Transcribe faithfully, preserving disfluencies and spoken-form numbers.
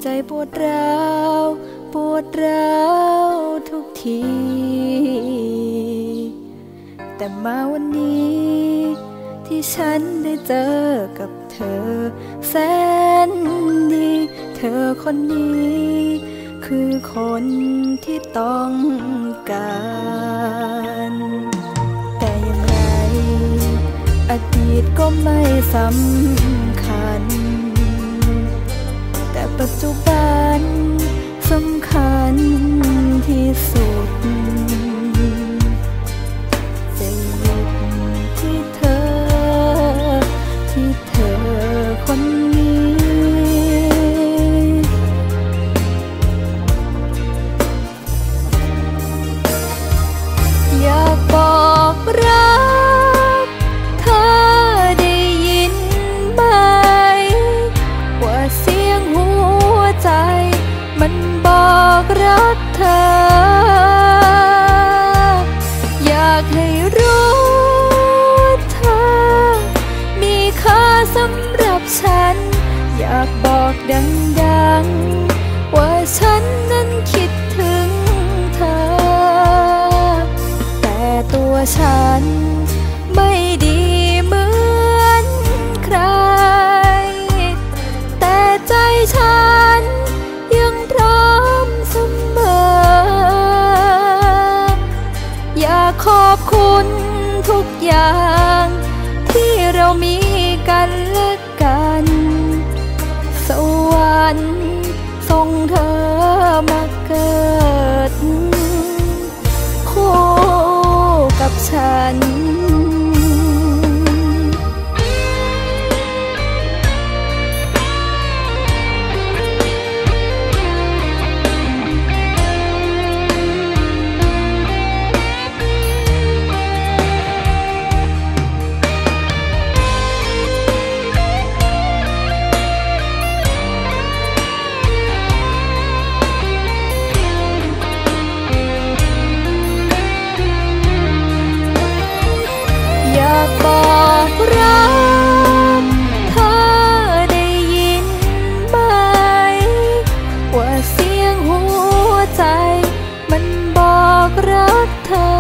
ปวดร้าวปวดร้าวทุกทีแต่มาวันนี้ที่ฉันได้เจอกับเธอแสนดีเธอคนนี้คือคนที่ต้องการแต่อย่างไรอดีตก็ไม่สำคัญแต่ปัจจุบันสำคัญที่สุดจะหยุดที่เธอที่เธอคนนี้อยากบอกรักเธอได้ยินไหมว่าเสียงหัวใจมันบอกรักเธออยากให้รู้เธอมีค่าสำหรับฉันอยากบอกดังๆว่าฉันนั้นคิดถึงเธอแต่ตัวฉันไม่ดีเหมือนใครแต่ใจฉันยังพร้อมเสมออยากขอบคุณทุกอย่างที่เรามีกันและกันสวรรค์ส่งเธอมาเกิดคู่กับฉันอยากบอกรักเธอได้ยินไหมว่าเสียงหัวใจมันบอกรักเธอ